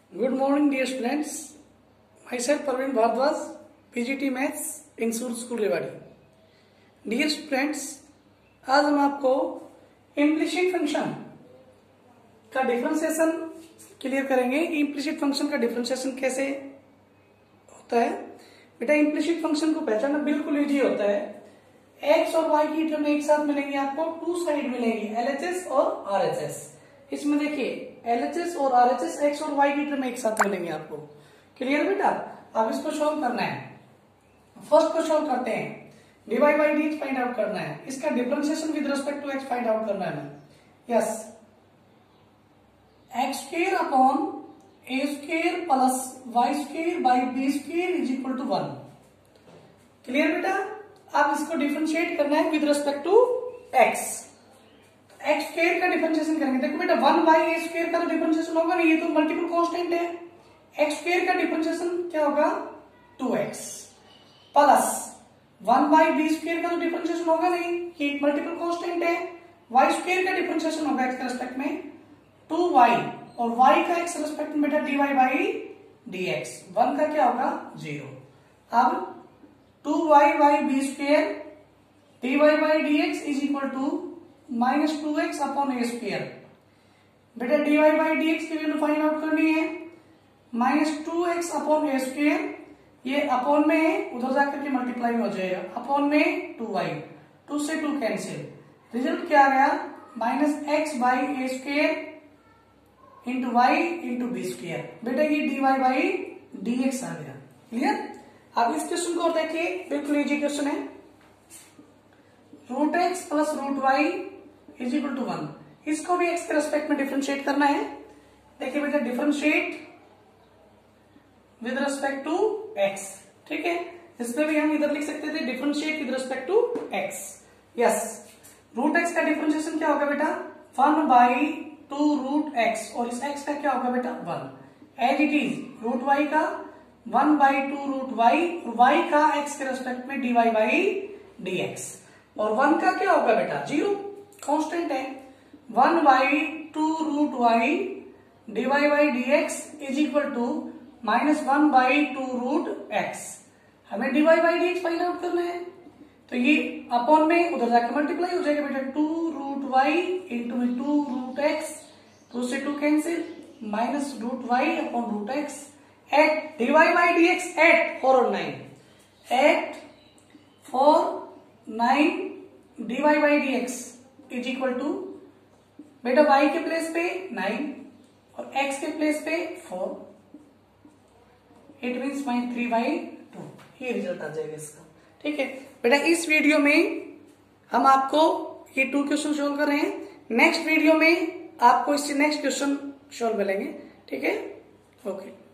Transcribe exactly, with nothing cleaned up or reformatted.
Good morning, dear students. Myself Parveen Bhardwaj, P G T Maths, इंसूर school Rewari. Dear students, आज हम आपको implicit function का differentiation clear करेंगे। इम्प्लिसिट फंक्शन का डिफरेंशिएशन कैसे होता है। बेटा, इम्प्लिसिट फंक्शन को पहचानना बिल्कुल इजी होता है। एक्स और वाई की टर्म एक साथ मिलेंगे, आपको टू साइड मिलेंगी, एलएचएस और आरएचएस। इसमें देखिए एलएचएस और आरएचएस एक्स और वाई की टर्म एक साथ मिलेंगे आपको। क्लियर बेटा? अब इसको सॉल्व करना है। फर्स्ट को सॉल्व करते हैं। D Y by D x find out करना है। इसका differentiation with respect to X find out करना है हमें। Yes, X square upon A square plus Y square by B square is equal to one. Clear बेटा? अब इसको डिफरेंशिएट करना है with respect to X. X square का differentiation करेंगे। देखो बेटा, वन बाई ए स्क्वायर का तो डिफरेंशिएशन होगा नहीं, ये तो मल्टीपल कांस्टेंट है। एक्स स्क्वायर का डिफरेंशिएशन क्या होगा? Two X plus one by B square का तो डिफरेंशिएशन होगा नहीं, ये एक मल्टीपल कांस्टेंट है। वाई स्क्वायर का डिफरेंशिएशन होगा एक्स के रेस्पेक्ट में टू वाई, और वाई का एक्स रेस्पेक्ट में बेटा D Y by D X. One का क्या होगा? जीरो। अब two Y by B square D Y by D x is equal to minus two x upon A square. बेटा, D Y by D x की value find out करनी है। Minus two x upon ए square, ये upon में है, उधर जाकर के मल्टीप्लाई हो जाएगा। अपॉन में टू वाई, टू से टू कैंसिल, रिजल्ट क्या आ गया? Minus x by a square into y into b square. बेटा, ये d Y by D x आ गया। क्लियर? अब इस क्वेश्चन को देखिए, बिल्कुल इजी क्वेश्चन है। Root x plus root y is equal to one. इसको भी एक्स के रेस्पेक्ट में डिफरेंशिएट करना है। देखिए बेटा, differentiate with respect to x. ठीक है, इसमें भी हम इधर लिख सकते थे differentiate with respect to x. Yes, root x का डिफरेंशिएशन क्या होगा बेटा? One by two root x, और इस एक्स का क्या होगा बेटा? One. As it is root y का one by two root y, y का एक्स के रेस्पेक्ट में d Y by D x, और वन का क्या होगा बेटा? जीरो, कांस्टेंट है। One by two root y d Y by D x is equal to minus one by two root x. हमें d Y by D x find out करना है, तो ये अपॉन में उधर जाकर मल्टीप्लाई हो जाएगा बेटा। टू रूट वाई इंटू में टू रूट एक्स, टू से two cancel, minus root y upon root x at d Y by D x at four और nine, at four nine d Y by D x is equal to बेटा y के place पे nine और x के place पे four. It means minus three by two, ये result आ जाएगा इसका। ठीक है बेटा, इस वीडियो में हम आपको ये टू क्वेश्चन सोल्व कर रहे हैं। नेक्स्ट वीडियो में आपको इससे नेक्स्ट क्वेश्चन सोल्व मिलेंगे। ठीक है, ओके।